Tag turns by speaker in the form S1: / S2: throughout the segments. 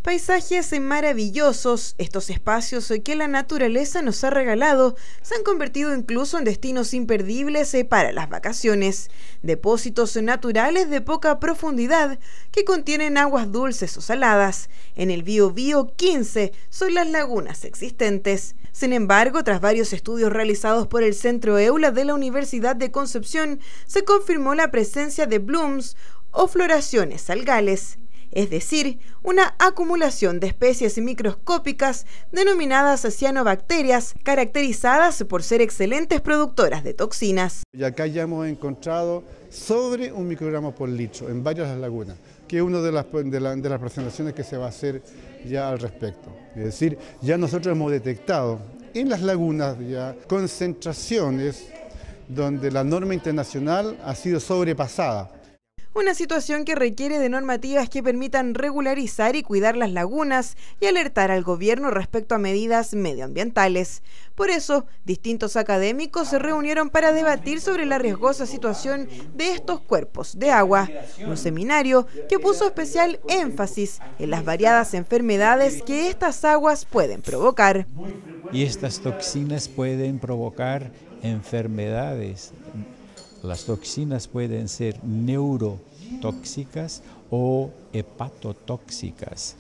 S1: Paisajes maravillosos, estos espacios que la naturaleza nos ha regalado, se han convertido incluso en destinos imperdibles para las vacaciones. Depósitos naturales de poca profundidad que contienen aguas dulces o saladas. En el Biobío 15 son las lagunas existentes. Sin embargo, tras varios estudios realizados por el Centro EULA de la Universidad de Concepción, se confirmó la presencia de blooms o floraciones algales, es decir, una acumulación de especies microscópicas denominadas cianobacterias, caracterizadas por ser excelentes productoras de toxinas.
S2: Y acá ya hemos encontrado sobre 1 microgramo por litro en varias lagunas, que es una de las presentaciones que se va a hacer ya al respecto. Es decir, ya nosotros hemos detectado en las lagunas ya concentraciones donde la norma internacional ha sido sobrepasada.
S1: Una situación que requiere de normativas que permitan regularizar y cuidar las lagunas y alertar al gobierno respecto a medidas medioambientales. Por eso, distintos académicos se reunieron para debatir sobre la riesgosa situación de estos cuerpos de agua. Un seminario que puso especial énfasis en las variadas enfermedades que estas aguas pueden provocar.
S3: Y estas toxinas pueden provocar enfermedades. Las toxinas pueden ser neurotóxicas o hepatotóxicas,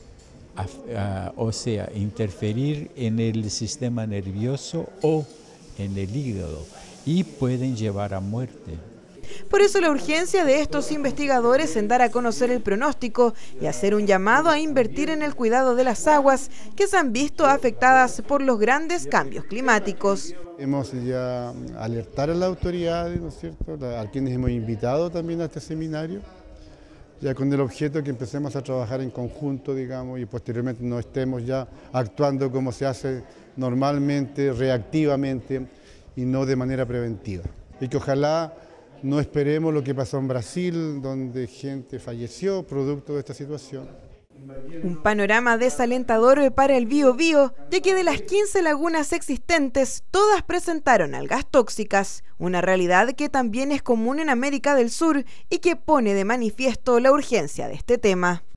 S3: o sea, interferir en el sistema nervioso o en el hígado y pueden llevar a muerte.
S1: Por eso la urgencia de estos investigadores en dar a conocer el pronóstico y hacer un llamado a invertir en el cuidado de las aguas que se han visto afectadas por los grandes cambios climáticos.
S2: Hemos ya alertar a las autoridades, ¿no es cierto?, a quienes hemos invitado también a este seminario, ya con el objeto que empecemos a trabajar en conjunto, digamos, y posteriormente no estemos ya actuando como se hace normalmente, reactivamente y no de manera preventiva. Y que ojalá no esperemos lo que pasó en Brasil, donde gente falleció producto de esta situación.
S1: Un panorama desalentador para el Biobío, ya que de las 15 lagunas existentes, todas presentaron algas tóxicas, una realidad que también es común en América del Sur y que pone de manifiesto la urgencia de este tema.